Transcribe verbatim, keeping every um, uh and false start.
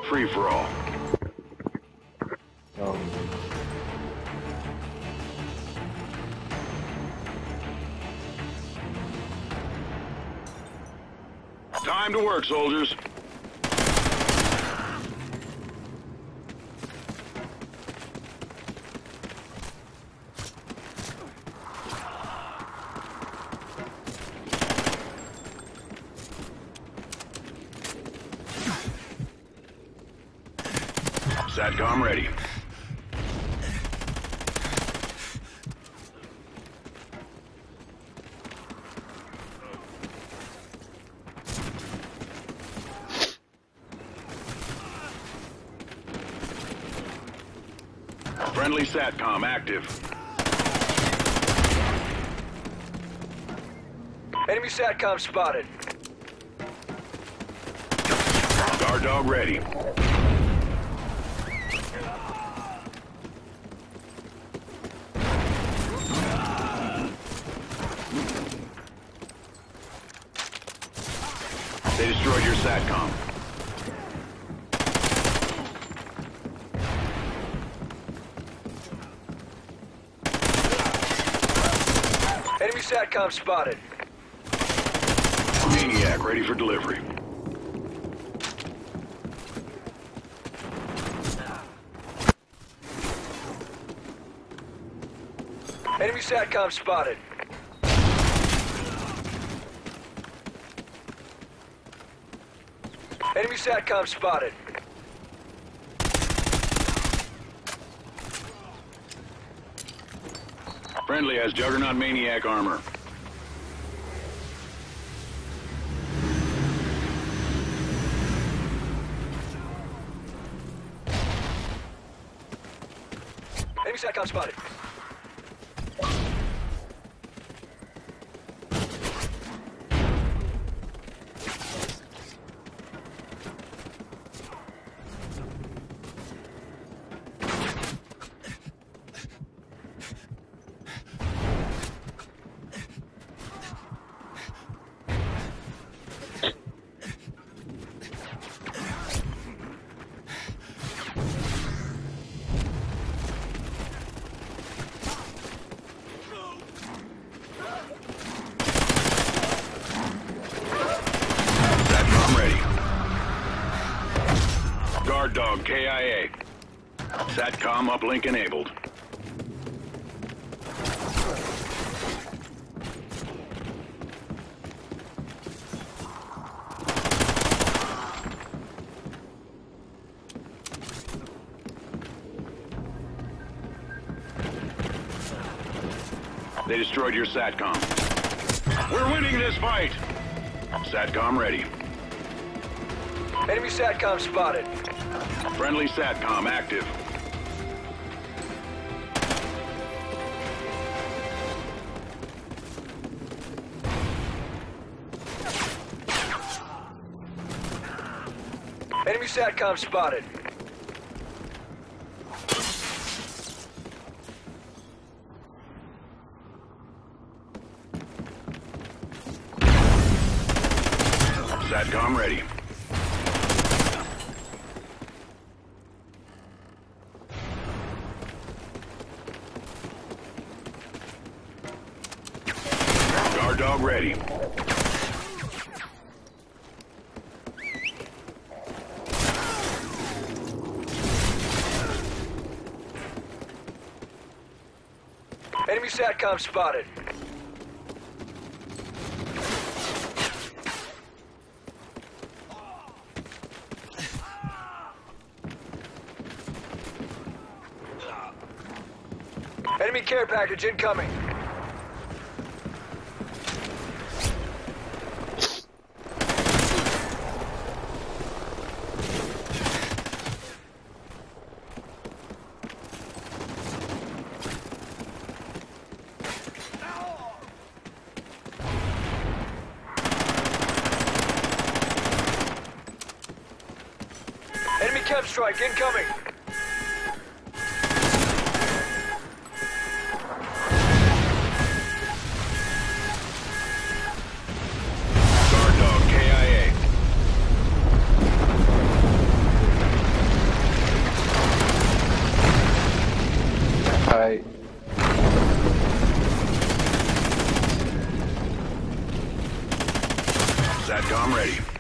free-for-all. Um, Time to work, soldiers. SATCom ready. Friendly SATCom active. Enemy SATCom spotted. Guard dog ready. They destroyed your SATCom. Enemy SATCom spotted. Maniac ready for delivery. Enemy SATCom spotted. Enemy SATCom spotted. Friendly has Juggernaut Maniac armor. Enemy SATCom spotted. Guard dog K I A. SATCom uplink enabled. They destroyed your SATCom. We're winning this fight! SATCom ready. Enemy SATCom spotted. Friendly SATCom active. Enemy SATCom spotted. SATCom ready. Guard dog ready. Enemy SATCom spotted. Enemy care package incoming. Enemy chem strike incoming. SATCOM ready.